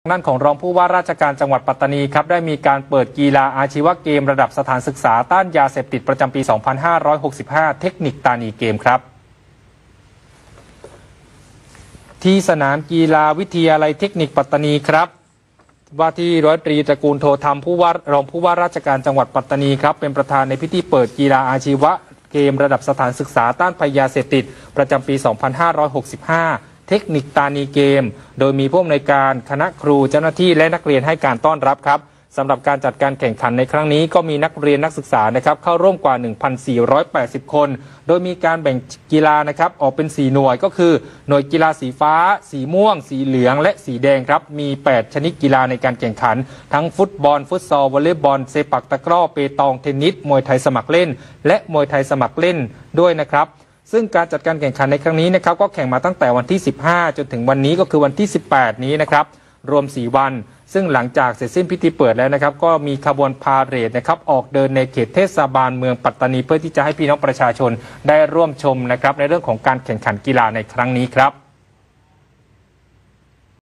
ด้านของรองผู้ว่าราชการจังหวัดปัตตานีครับได้มีการเปิดกีฬาอาชีวเกมระดับสถานศึกษาต้านยาเสพติดประจำปี 2565 เทคนิคตานีเกมครับที่สนามกีฬาวิทยาลัยเทคนิคปัตตานีครับว่าที่ร้อยตรีตระกูลโทธรรมรองผู้ว่าราชการจังหวัดปัตตานีครับเป็นประธานในพิธีเปิดกีฬาอาชีวเกมระดับสถานศึกษาต้านภัยยาเสพติดประจำปี 2565 เทคนิคตานีเกมโดยมีผู้อำนวยการคณะครูเจ้าหน้าที่และนักเรียนให้การต้อนรับครับสำหรับการจัดการแข่งขันในครั้งนี้ก็มีนักเรียนนักศึกษานะครับเข้าร่วมกว่า 1,480 คนโดยมีการแบ่งกีฬานะครับออกเป็น4หน่วยก็คือหน่วยกีฬาสีฟ้าสีม่วงสีเหลืองและสีแดงครับมี8ชนิดกีฬาในการแข่งขันทั้งฟุตบอลฟุตซอลวอลเลย์บอลเซปักตะกร้อเปตองเทนนิสมวยไทยสมัครเล่นและมวยไทยสมัครเล่นด้วยนะครับซึ่งการจัดการแข่งขันในครั้งนี้นะครับก็แข่งมาตั้งแต่วันที่15จนถึงวันนี้ก็คือวันที่18นี้นะครับรวม4วันซึ่งหลังจากเสร็จสิ้นพิธีเปิดแล้วนะครับก็มีขบวนพาเหรดนะครับออกเดินในเขตเทศบาลเมืองปัตตานีเพื่อที่จะให้พี่น้องประชาชนได้ร่วมชมนะครับในเรื่องของการแข่งขันกีฬาในครั้งนี้ครับ